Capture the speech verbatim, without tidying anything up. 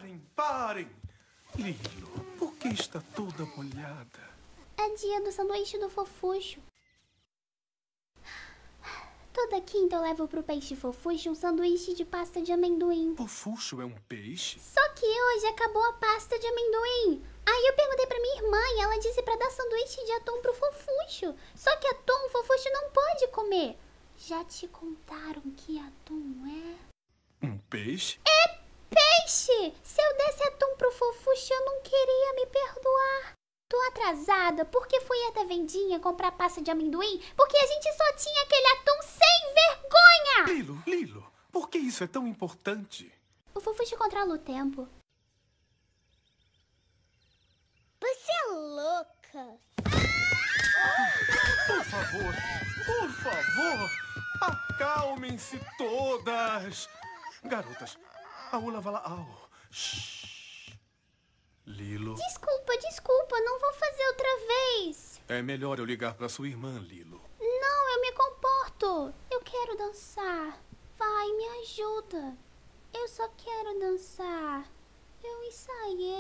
Parem, parem! Lilo, por que está toda molhada? É dia do sanduíche do Fofuxo. Toda quinta eu levo pro peixe Fofuxo um sanduíche de pasta de amendoim. Fofuxo é um peixe? Só que hoje acabou a pasta de amendoim. Aí eu perguntei pra minha irmã e ela disse pra dar sanduíche de atum pro Fofuxo. Só que atum o Fofuxo não pode comer. Já te contaram que atum é... Um peixe? É peixe! Se eu desse atum pro Fofuxo, eu não queria me perdoar. Tô atrasada porque fui até vendinha comprar pasta de amendoim porque a gente só tinha aquele atum sem vergonha! Lilo, Lilo, por que isso é tão importante? O Fofuxo controla o tempo. Você é louca. Por favor, por favor, acalmem-se todas. Garotas, Aula Valaau. Shhh. Lilo. Desculpa, desculpa, não vou fazer outra vez. É melhor eu ligar para sua irmã, Lilo. Não, eu me comporto. Eu quero dançar. Vai, me ajuda. Eu só quero dançar. Eu ensaiei.